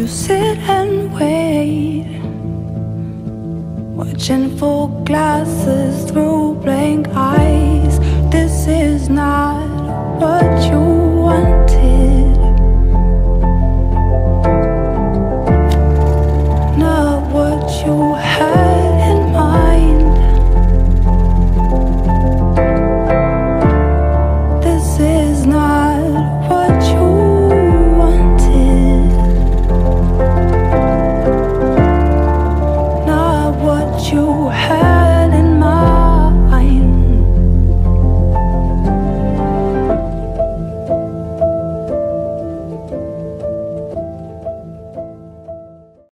sit and wait, watching full glasses through blank eyes. This is not what you